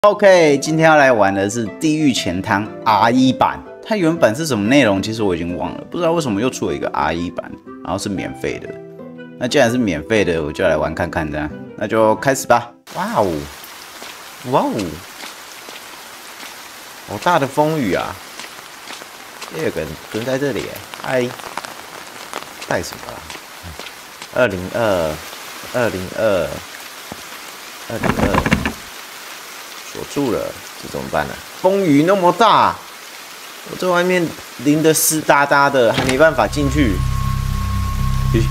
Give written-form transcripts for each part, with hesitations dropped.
OK， 今天要来玩的是《地狱钱汤》R1版。它原本是什么内容？其实我已经忘了，不知道为什么又出了一个 R1版，然后是免费的。那既然是免费的，我就来玩看看，这样，那就开始吧。哇哦，哇哦，好大的风雨啊！也有个人蹲在这里，嗨，带什么啦？202，锁住了，这怎么办呢？风雨那么大，我在外面淋得湿哒哒的，还没办法进去。咦，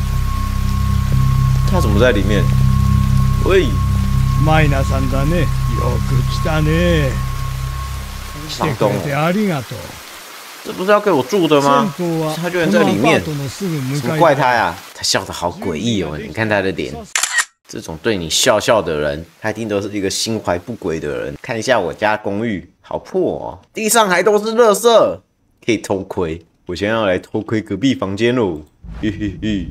他怎么在里面？喂， マイナさんだね。よく来たね。来てくれてありがとう。 这不是要给我住的吗？他居然在里面，什么怪他呀？他笑得好诡异哦！你看他的脸。这种对你笑笑的人，他一定都是一个心怀不轨的人。看一下我家公寓，好破哦，地上还都是垃圾，可以偷窥。我现在要来偷窥隔壁房间喽，嘿嘿嘿。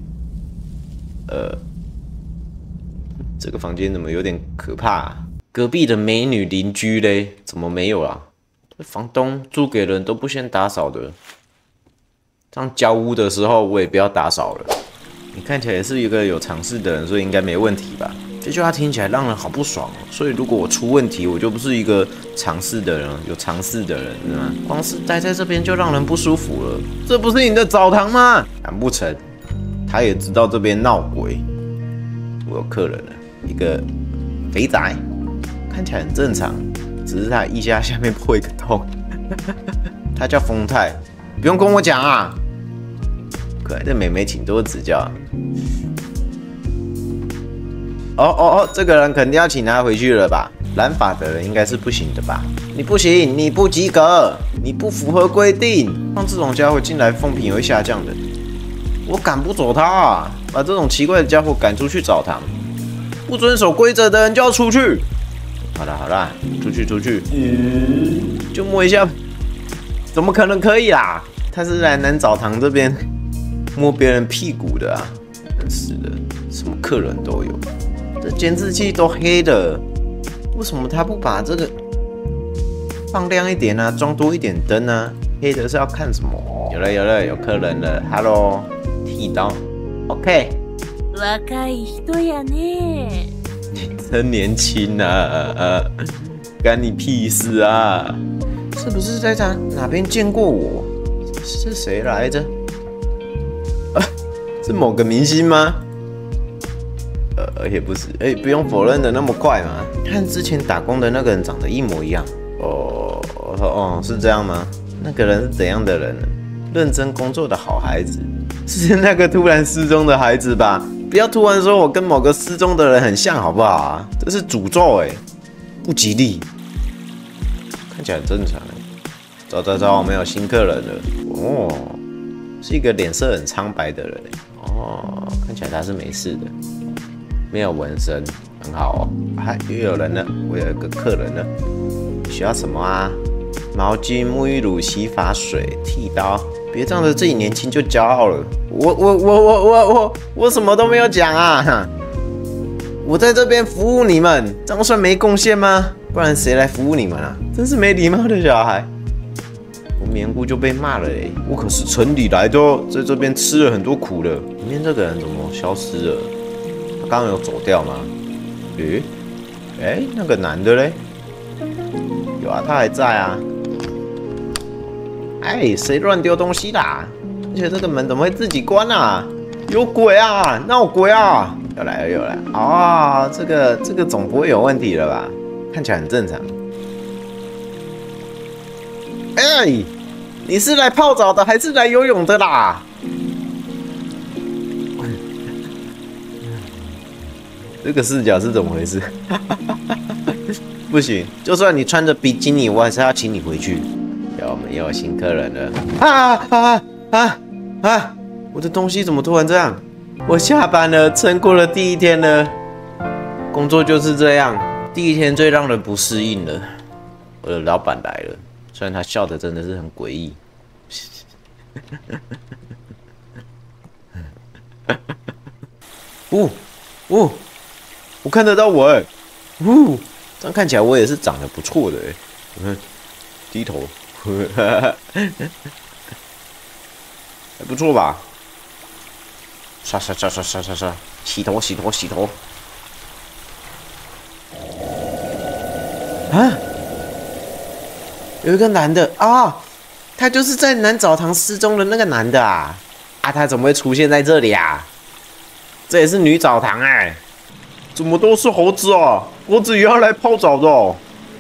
这个房间怎么有点可怕啊？隔壁的美女邻居嘞，怎么没有啊？房东租给人都不先打扫的，这样交屋的时候我也不要打扫了。你看起来是一个有尝试的人，所以应该没问题吧？这句话听起来让人好不爽哦。所以如果我出问题，我就不是一个尝试的人，有尝试的人，是吗？光是待在这边就让人不舒服了。这不是你的澡堂吗？难不成他也知道这边闹鬼？我有客人了，一个肥宅，看起来很正常，只是他腋下下面破一个洞。他叫丰泰，不用跟我讲啊。可爱的妹妹，请多指教。这个人肯定要请他回去了吧？染发的人应该是不行的吧？你不行，你不及格，你不符合规定。让这种家伙进来，风评会下降的。我赶不走他啊！把这种奇怪的家伙赶出去澡堂。不遵守规则的人就要出去。好啦，出去。就摸一下，怎么可能可以啦？他是来男澡堂这边摸别人屁股的啊！真是的，什么客人都有。这监视器都黑的，为什么他不把这个放亮一点啊，装多一点灯啊？黑的是要看什么？有了，有客人了 ，Hello， 剃刀 ，OK。 若い人やね。 你真年轻啊！干你屁事啊！是不是在哪边见过我？是谁来着？是某个明星吗？也不是，不用否认的那么快嘛。和之前打工的那个人长得一模一样。是这样吗？那个人是怎样的人呢？认真工作的好孩子，是那个突然失踪的孩子吧？不要突然说我跟某个失踪的人很像，好不好啊？这是诅咒不吉利。看起来很正常走，我们有新客人了。是一个脸色很苍白的人看起来他是没事的，没有纹身，很好哦。又有人了，我有一个客人了。需要什么啊？毛巾、沐浴乳、洗发水、剃刀。别仗着自己年轻就骄傲了。我什么都没有讲啊！我在这边服务你们，这样算没贡献吗？不然谁来服务你们啊？真是没礼貌的小孩。我免顾就被骂了我可是城里来的哦，在这边吃了很多苦的。里面这个人怎么消失了？他刚刚有走掉吗？那个男的嘞？有啊，他还在啊。谁乱丢东西啦？而且这个门怎么会自己关啊？有鬼啊！闹鬼啊！又来了！这个总不会有问题了吧？看起来很正常。你是来泡澡的还是来游泳的啦？这个视角是怎么回事？不行，就算你穿着比基尼，我还是要请你回去。我们又有新客人了！我的东西怎么突然这样？我下班了，撑过了第一天了。工作就是这样，第一天最让人不适应了。我的老板来了，虽然他笑的真的是很诡异。我看得到我这样看起来我也是长得不错的哎。你看，低头，还不错吧？刷，洗头。啊，有一个男的啊，他就是在男澡堂失踪的那个男的啊！啊，他怎么会出现在这里啊？这也是女澡堂哎，怎么都是猴子哦？猴子也要来泡澡的哦？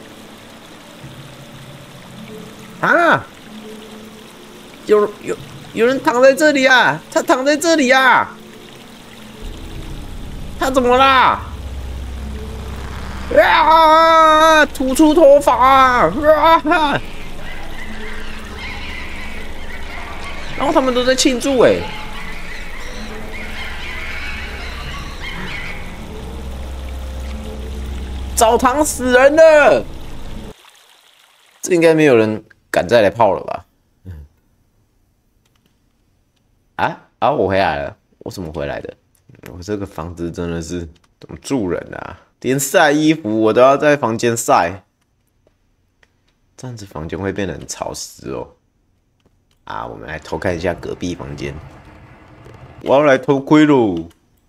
啊！有人躺在这里啊！他躺在这里啊！他怎么啦？啊！吐出头发啊！然后他们都在庆祝哎！澡堂死人了！这应该没有人敢再来泡了吧？我回来了，我怎么回来的？我这个房子真的是怎么住人啊？连晒衣服我都要在房间晒，这样子房间会变得很潮湿哦。啊，我们来偷看一下隔壁房间，我要来偷窥喽。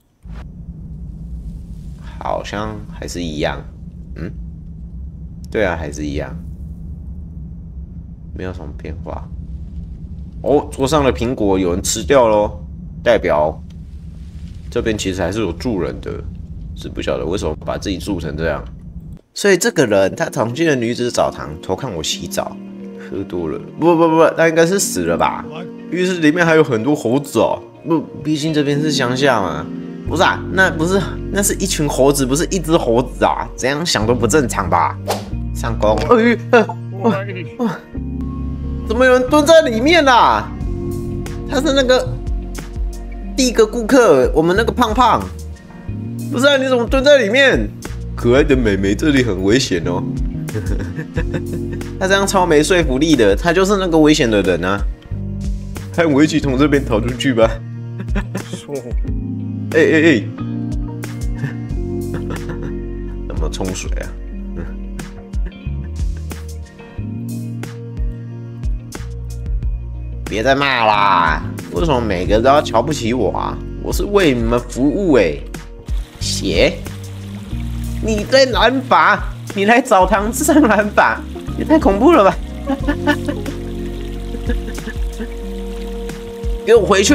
好像还是一样，对啊，还是一样，没有什么变化。哦，桌上的苹果有人吃掉咯，代表这边其实还是有住人的，是不晓得为什么把自己住成这样。所以这个人他闯进了女子澡堂偷看我洗澡，喝多了，不，那应该是死了吧？浴室里面还有很多猴子哦，毕竟这边是乡下嘛。不是啊，那是一群猴子，不是一只猴子啊，怎样想都不正常吧？上工，怎么有人蹲在里面啦？他是那个第一个顾客，我们那个胖胖。不是啊，你怎么蹲在里面？可爱的美眉，这里很危险哦。他这样超没说服力的，他就是那个危险的人啊。和我一起从这边逃出去吧。哎，怎么冲水啊？别再骂啦！为什么每个都要瞧不起我啊？我是为你们服务哎。血，你在染发？你来澡堂上染发？也太恐怖了吧！给我回去！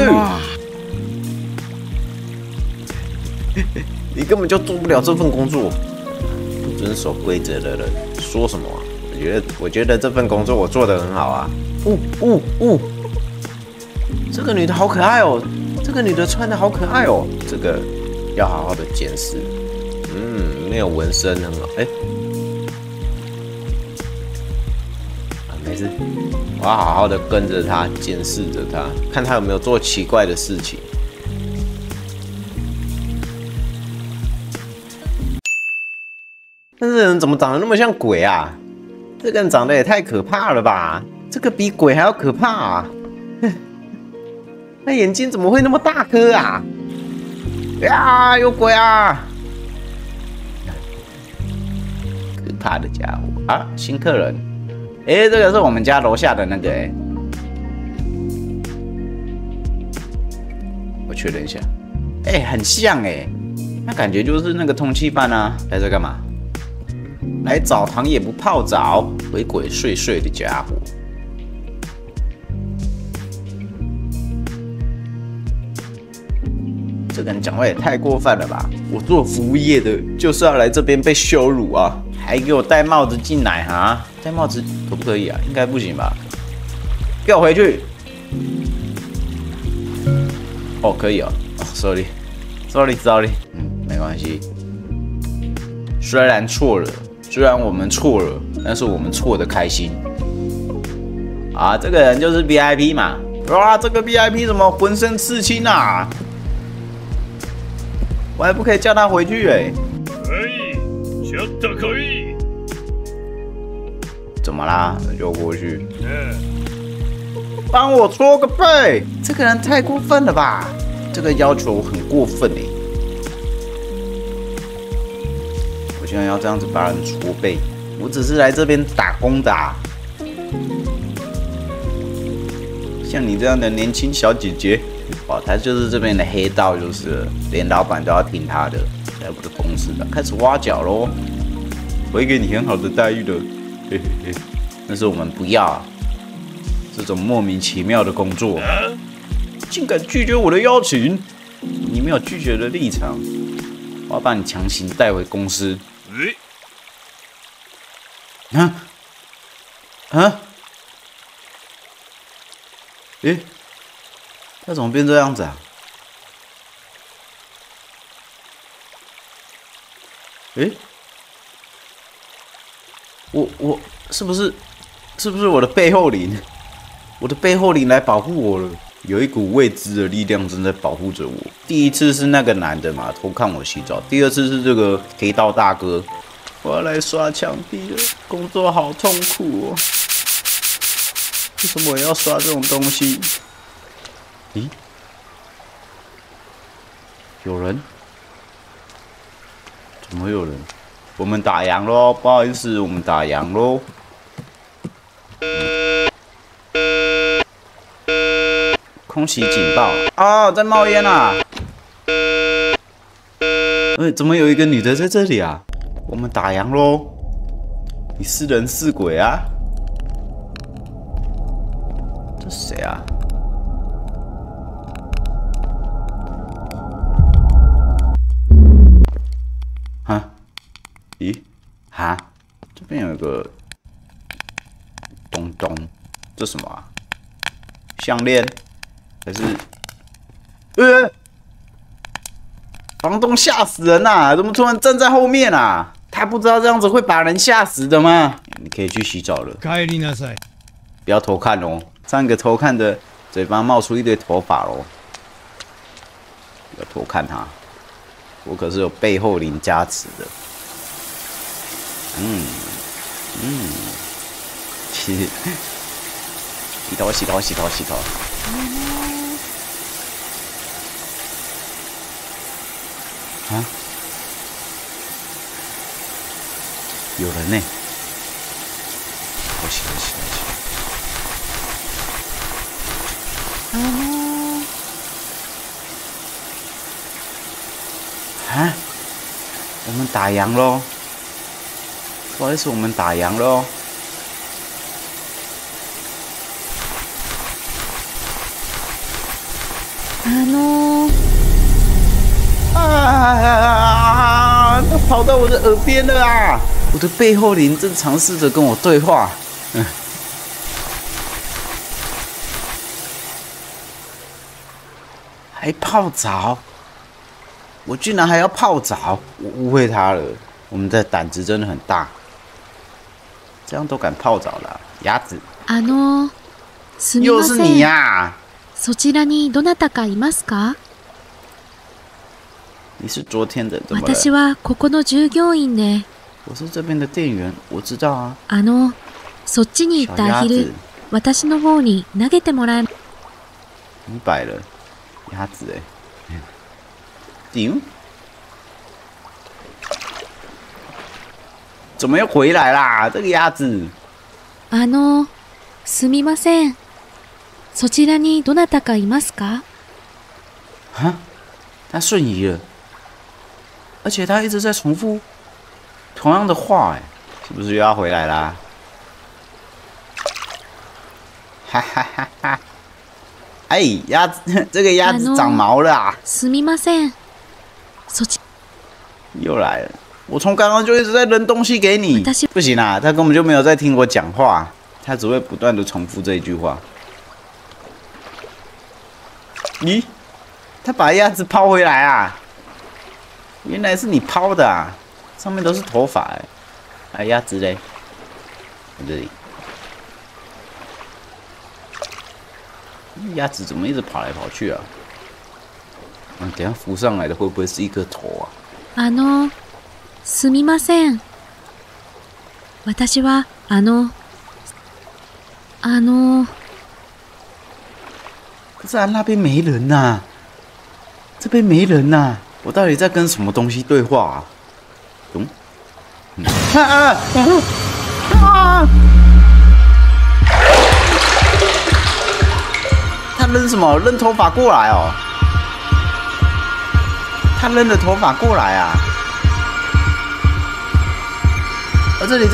你根本就做不了这份工作，不遵守规则的人说什么啊？我觉得这份工作我做得很好啊。这个女的好可爱哦，这个女的穿的好可爱哦，这个要好好的检视。没有纹身很好，没事，我要好好的跟着她，监视着她，看她有没有做奇怪的事情。但是人怎么长得那么像鬼啊？这个人长得也太可怕了吧！这个比鬼还要可怕啊！那眼睛怎么会那么大颗啊？呀，有鬼啊！可怕的家伙啊！新客人，这个是我们家楼下的那个我确认一下，很像那感觉就是那个通缉犯啊！来这干嘛？来澡堂也不泡澡，鬼鬼祟祟的家伙。这个人讲话也太过分了吧！我做服务业的，就是要来这边被羞辱啊，还给我戴帽子进来哈？戴帽子可不可以啊？应该不行吧？给我回去！哦，可以哦。sorry，没关系。虽然错了。虽然我们错了，但是我们错得开心。啊，这个人就是 VIP 嘛。哇，这个 VIP 怎么浑身刺青啊？我还不可以叫他回去可以，ちょっと可以。 怎么啦？就过去。帮我搓个背。这个人太过分了吧？这个要求很过分现在要这样子把人戳背？我只是来这边打工的啊。像你这样的年轻小姐姐，哇，她就是这边的黑道，就是了连老板都要听她的，在我的公司的开始挖角喽，我会给你很好的待遇的，嘿嘿嘿。但是我们不要啊，这种莫名其妙的工作，竟敢拒绝我的邀请，你没有拒绝的立场，我要把你强行带回公司。诶，他怎么变这样子啊？诶，我是不是我的背后灵？我的背后灵来保护我了。有一股未知的力量正在保护着我。第一次是那个男的嘛，偷看我洗澡；第二次是这个黑道大哥。我要来刷墙壁了，工作好痛苦哦。为什么我要刷这种东西？咦，有人？怎么会有人？我们打烊咯，不好意思，我们打烊咯。空袭警报啊，在冒烟啊！怎么有一个女的在这里啊？我们打烊咯！你是人是鬼啊？这谁啊？哈？咦？哈？这边有一个东东，这什么啊？项链？还是？房东吓死人呐！怎么突然站在后面啊？他不知道这样子会把人吓死的吗？你可以去洗澡了。 帰りなさい。 不要偷看哦，上一个偷看的嘴巴冒出一堆头发喽。不要偷看他，我可是有背后灵加持的。洗头。啊！有人呢！我洗。啊！我们打烊咯，不好意思，我们打烊咯。他跑到我的耳边了啊！我的背后灵正尝试着跟我对话。还泡澡，我居然还要泡澡，我误会他了。我们的胆子真的很大，这样都敢泡澡了，鸭子。又是你呀！ そちらにどなたかいますか？ 你是昨天的，怎么了？ 私はここの従業員で。 我是这边的店员，我知道啊。 そっちに行ったアヒル、私の方に投げてもらえ。 明白了，鸭子哎。顶？怎么又回来啦？这个鸭子。 すみません。そちらにどなたかいますか？ 啊，他瞬移了，而且他一直在重复同样的话，哎，是不是又要回来啦？哈哈哈哈！哎，鸭子，这个鸭子长毛了啊！ すみません。 又来了，我从刚刚就一直在扔东西给你，不行啊，他根本就没有在听我讲话，他只会不断的重复这一句话。咦，他把鸭子抛回来啊！原来是你抛的啊，上面都是头发哎。鸭子嘞，在这里。鸭子怎么一直跑来跑去啊？等一下浮上来的会不会是一个头啊？ すみません。私は可是那边没人呐，这边没人呐，我到底在跟什么东西对话啊？ 他扔什么？扔头发过来哦！他扔了头发过来啊！这里。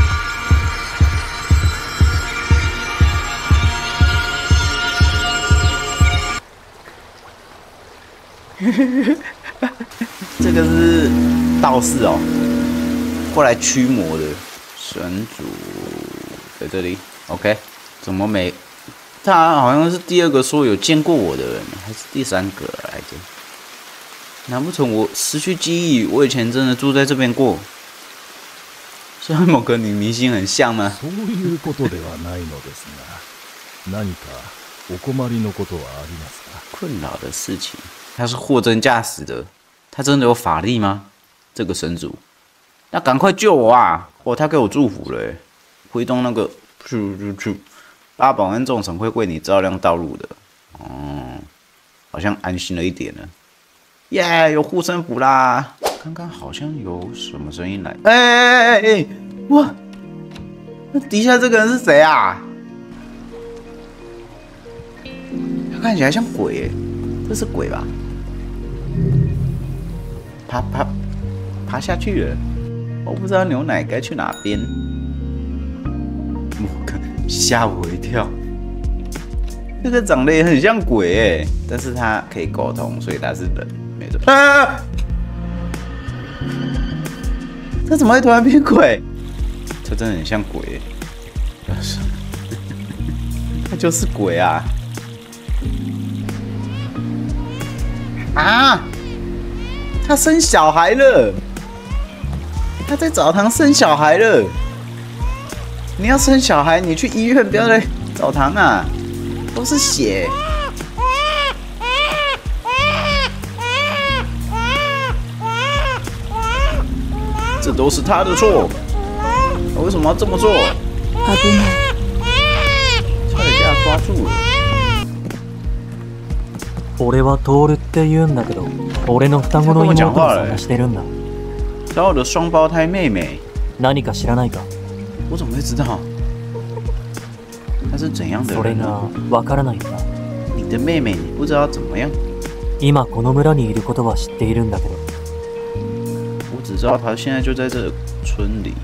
这个是道士哦，过来驱魔的神主在这里。OK， 怎么没？他好像是第2个说有见过我的人，还是第3个来着？难不成我失去记忆？我以前真的住在这边过？是和某个女明星很像吗？ そういうことではないのですが、何かお困りのことはありますか？ 困扰的事情。他是货真价实的，他真的有法力吗？这个神主，那赶快救我啊！哦，他给我祝福了耶，挥动那个八宝跟众神会为你照亮道路的。哦，好像安心了一点了。耶，有护身符啦！刚刚好像有什么声音来？哎！哇，那底下这个人是谁啊？他看起来像鬼耶，这是鬼吧？爬下去了，我不知道牛奶该去哪边。吓我一跳，这个长得也很像鬼哎，但是他可以沟通，所以他是人，没错。啊！他怎么会突然变鬼？这真的很像鬼，他就是鬼啊！啊！他生小孩了，他在澡堂生小孩了。你要生小孩，你去医院，不要来澡堂啊，都是血。这都是他的错，他为什么要这么做？差点被他抓住了。 俺はトールって言うんだけど、俺の双子の妹を探してるんだ。 找我的双胞胎妹妹。 何か知らないか？ 我怎么会知道？她是怎样的人？ それがわからないんだ。 你的妹妹，你不知道怎么样？ 今この村にいることは知っているんだけど。 我只知道她现在就在这村里。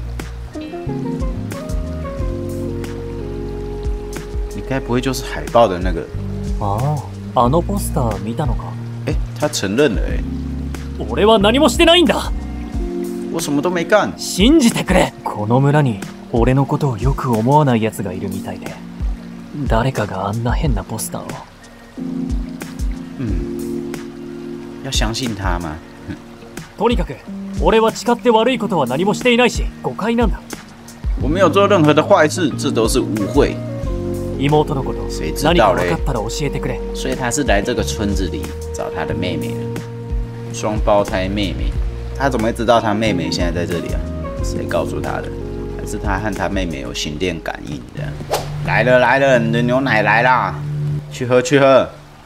你该不会就是海报的那个？ あのポスター見たのか？ 他承认了俺は何もしてないんだ。 我什么都没干。 信じてくれ。この村に俺のことをよく思わない奴がいるみたいで、誰かがあんな変なポスターを。 要相信他吗？ とにかく俺は誓って悪いことは何もしていないし、誤解なんだ。 我没有做任何的坏事，这都是误会。 妹のこと、何か分かったら教えてくれ。 所以他是来这个村子里找他的妹妹的，双胞胎妹妹。他怎么会知道他妹妹现在在这里啊？谁告诉他的？还是他和他妹妹有心电感应的？来了来了，你的牛奶来啦，去喝去喝。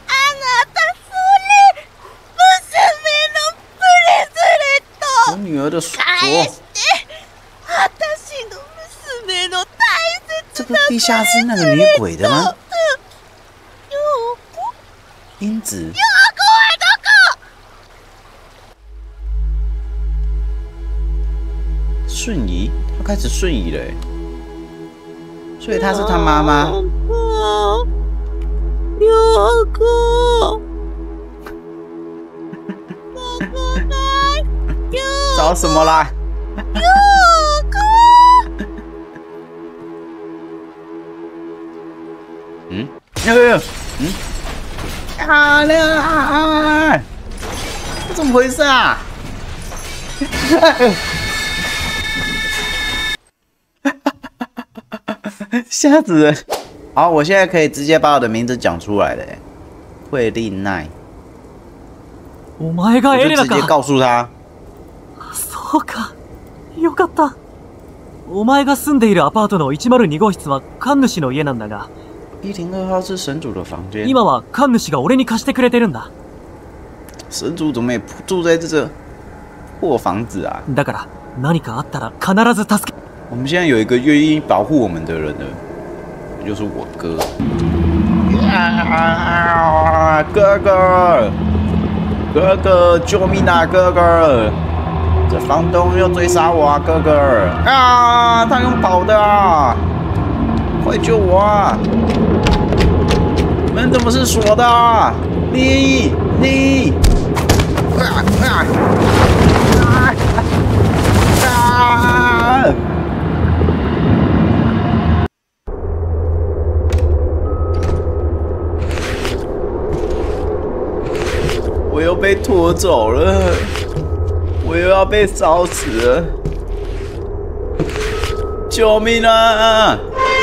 我女儿的锁。这不是地下室那个女鬼的吗？英子。瞬移，她开始瞬移了，所以她是她妈妈。找什么啦？这怎么回事啊？吓死人！好，我现在可以直接把我的名字讲出来了，惠利奈。 お前がエレナか。 我就直接告诉他。 そうか、よかった。お前が住んでいるアパートの102号室は神主の家なんだが。 102号是神主的房间。 今は神主が俺に貸してくれてるんだ。 神主怎么也住在这破房子啊？ だから何かあったら必ず助け。 我们现在有一个愿意保护我们的人了，就是我哥。啊！哥哥，哥哥，救命啊！哥哥，这房东要追杀我啊！哥哥，啊！他用跑的啊！快救我啊！门怎么是锁的啊？你！我又被拖走了，我又要被烧死了！救命啊！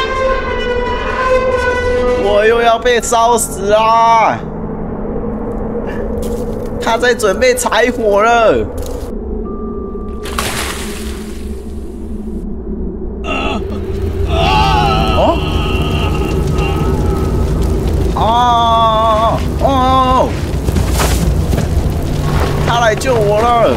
我又要被烧死啊！他在准备柴火了。哦！他来救我了！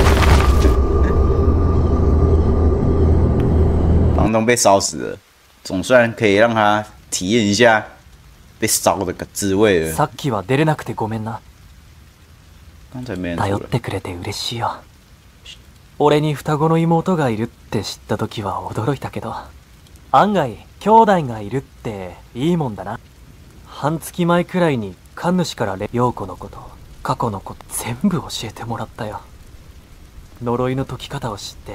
房东被烧死了，总算可以让他体验一下被烧的个滋味了。 さっきは出れなくてごめんな。 刚才没人頼ってくれて嬉しいよ。俺に双子の妹がいるって知った時は驚いたけど、案外兄弟がいるっていいもんだな。半月前くらいに神主から陽子のこと、過去のこと全部教えてもらったよ。呪いの解き方を知って、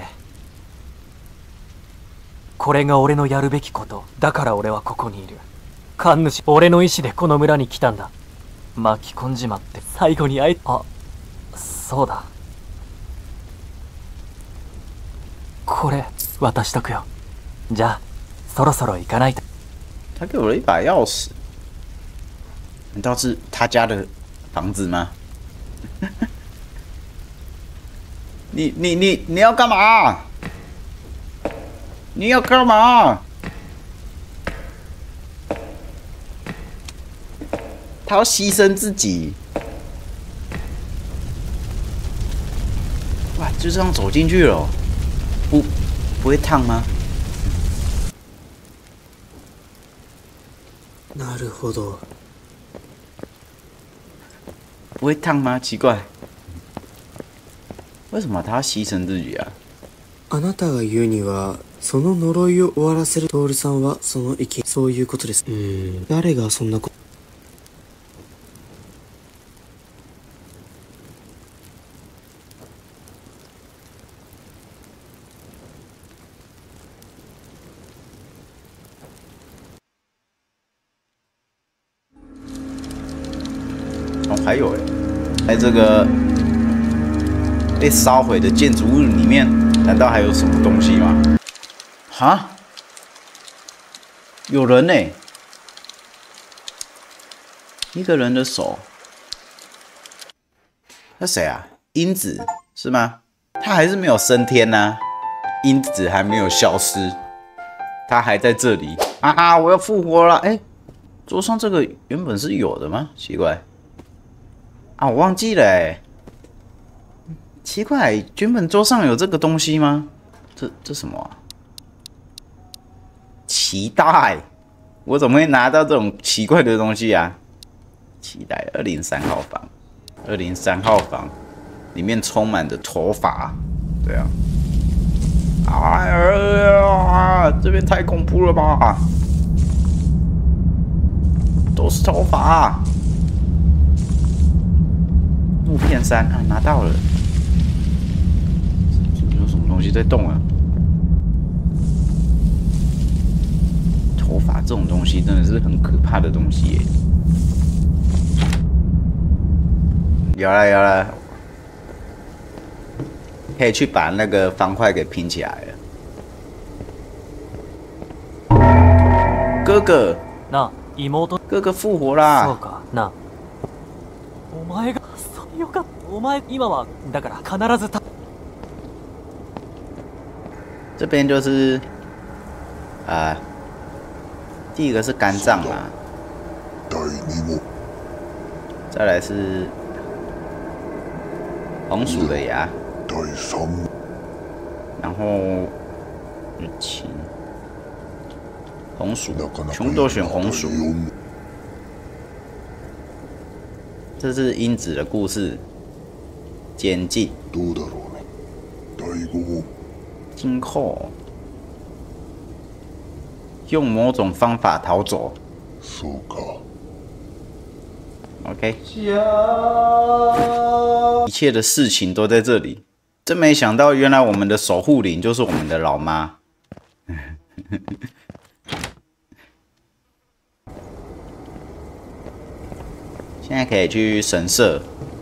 これが俺のやるべきこと。だから俺はここにいる。神主、俺の意志でこの村に来たんだ。巻き込んじまって最後にあ、そうだ。これ渡しとくよ。じゃあそろそろ行かないと。 他给我了一把钥匙，难道是他家的房子吗？你要干嘛？你要干嘛？他要牺牲自己。哇，就这样走进去了哦，不会烫吗？ なるほど。 不会烫吗？奇怪，为什么他要牺牲自己啊？ あなたが言うには、その呪いを終わらせるトールさんはそのそういうことです。誰がそんなこと。 哦，还有哎，在这个被烧毁的建筑物里面，难道还有什么东西吗？哈？有人呢，一个人的手。那谁啊？英子是吗？他还是没有升天啊，英子还没有消失，他还在这里啊！我要复活了！哎，桌上这个原本是有的吗？奇怪。啊，我忘记了哎，奇怪，原本桌上有这个东西吗？这什么啊？脐带，我怎么会拿到这种奇怪的东西啊？脐带，203号房，203号房里面充满着头发，对啊，哎呀，这边太恐怖了吧，都是头发。木片山啊，拿到了！有什么东西在动啊？头发这种东西真的是很可怕的东西耶！有了，可以去把那个方块给拼起来了。哥哥， なあ、妹。 哥哥复活啦！ そうか、なあ。お前が。よかった。お前今はだから必ず这边就是第一个是肝脏嘛，再来是红薯的牙， 然后日期，红薯，全部都选红薯。这是英子的故事，监禁。今后用某种方法逃走。OK， 一切的事情都在这里。真没想到，原来我们的守护灵就是我们的老妈。现在可以去神社，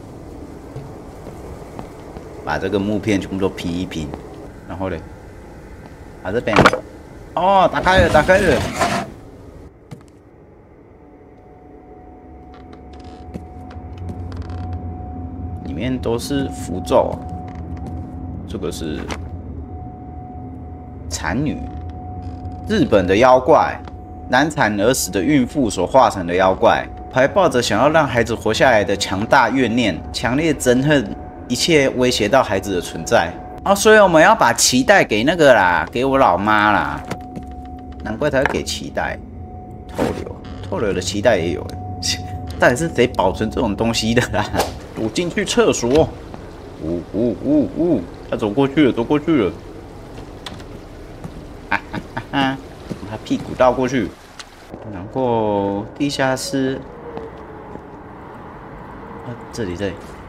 把这个木片全部都拼一拼，然后嘞，把这边，哦，打开了，打开了。里面都是符咒。这个是产女，日本的妖怪，难产而死的孕妇所化成的妖怪，怀抱着想要让孩子活下来的强大怨念，强烈憎恨一切威胁到孩子的存在。所以我们要把脐带给那个啦，给我老妈啦。难怪他会给脐带，透流的脐带也有。到底是谁保存这种东西的啦？我进去厕所。他走过去了，哈哈哈哈！他屁股倒过去，然后地下室，这里。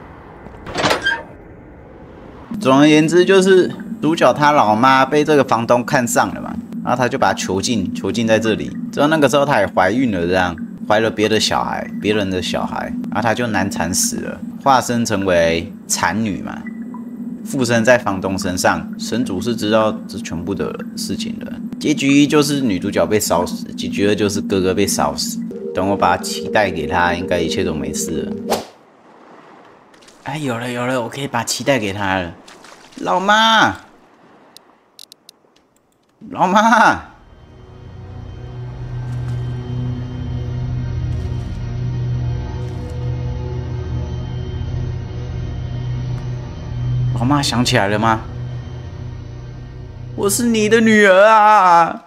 总而言之，就是主角他老妈被这个房东看上了嘛，然后他就把他囚禁在这里。之后那个时候他也怀孕了，这样怀了别人的小孩，然后他就难产死了，化身成为产女嘛。附身在房东身上，神主是知道这全部的事情的。结局一就是女主角被烧死，结局二就是哥哥被烧死。等我把脐带给他，应该一切都没事了。有了，我可以把脐带给他了。老妈，老妈想起来了吗？我是你的女儿啊！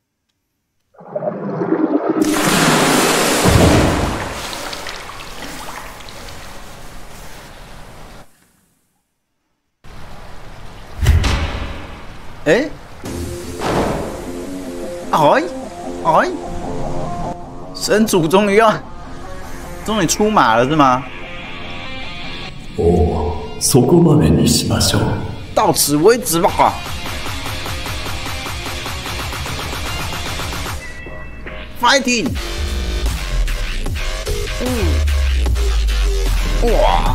神主终于出马了是吗？ そこまでにしましょう。 到此为止吧。Fighting！ 哇！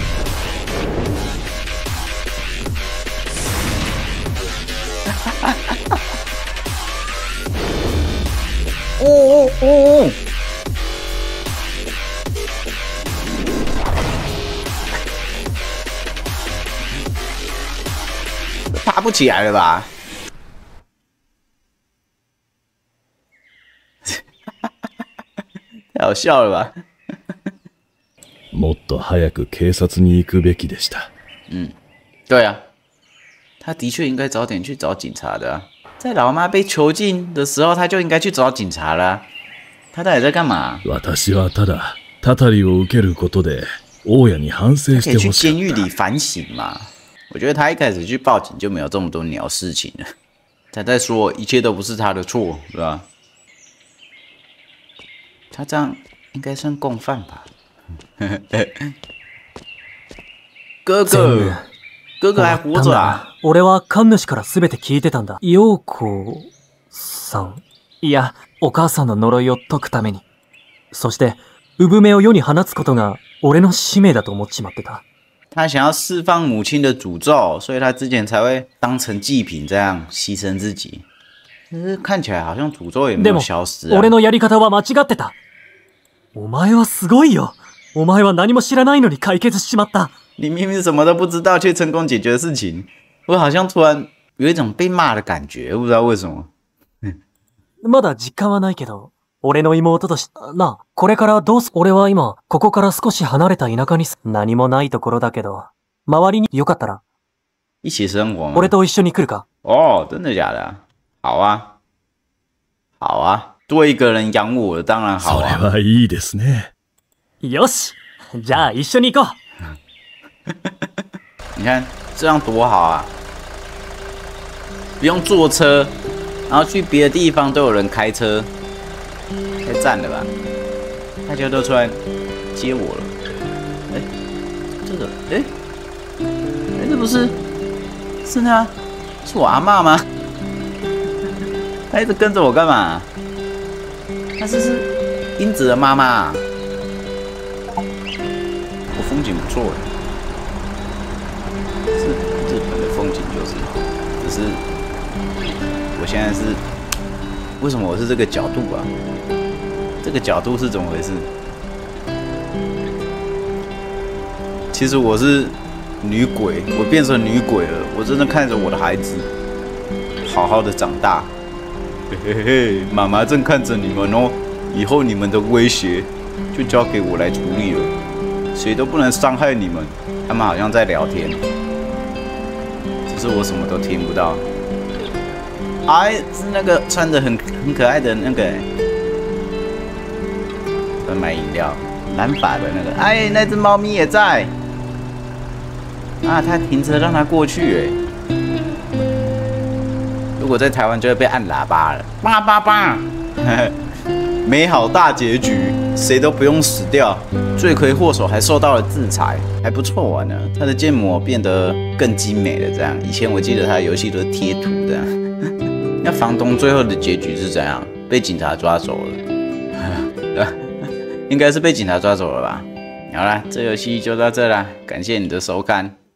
哦！爬不起来了吧？太好笑了吧？ もっと早く警察に行くべきでした。 对啊，他的确应该早点去找警察的啊。在老妈被囚禁的时候，他就应该去找警察了啊。他到底在干嘛？ 私はただたたりを受けることで大家に反省してほしかった。 可以去监狱里反省嘛？我觉得他一开始去报警就没有这么多鸟事情了。他在说一切都不是他的错，对吧？他这样应该算共犯吧？哥哥还活着啊！ 俺は神主から全て聞いてたんだ。陽子さん。いや、お母さんの呪いを解くために。そして、産めを世に放つことが俺の使命だと思っちまってた。 他想要释放母亲的诅咒，所以他之前才会当成祭品这样牺牲自己。可是看起来好像诅咒也没有消失啊。 俺のやり方は間違ってた。お前はすごいよ。お前は何も知らないのに解決しちまった。 你明明什么都不知道，却成功解决事情。我好像突然有一种被骂的感觉，不知道为什么。 まだ実感はないけど、俺の妹とし、なあ、これからどうす、俺は今、ここから少し離れた田舎に何もないところだけど、周りによかったら。 一起生活吗？ 俺と一緒に来るか？ 哦，真的假的？好啊，好啊，多一个人养我，当然好啊。 それはいいですね。 よし、じゃあ一緒に行こう。你看这样多好啊！不用坐车，然后去别的地方都有人开车，太赞了吧！大家都出来接我了。哎，这个，哎，这不是他？是我阿嬷吗？他一直跟着我干嘛？他是英子的妈妈啊。我风景不错哎，是日本的风景就是好，只是我现在是为什么我是这个角度啊？这个角度是怎么回事？其实我是女鬼，我变成女鬼了。我真的看着我的孩子好好的长大。嘿嘿嘿，妈妈正看着你们哦，以后你们的威胁就交给我来处理了，谁都不能伤害你们。他们好像在聊天，只是我什么都听不到。哎，是那个穿着很可爱的那个，在买饮料，蓝发的那个。哎，那只猫咪也在。啊，他停车让他过去哎。如果在台湾就会被按喇叭了，叭叭叭。美好大结局，谁都不用死掉，罪魁祸首还受到了制裁，还不错玩呢。他的建模变得更精美了，这样。以前我记得他的游戏都是贴图这样。那房东最后的结局是怎样？被警察抓走了，应该是被警察抓走了吧？好啦，这游戏就到这啦，感谢你的收看。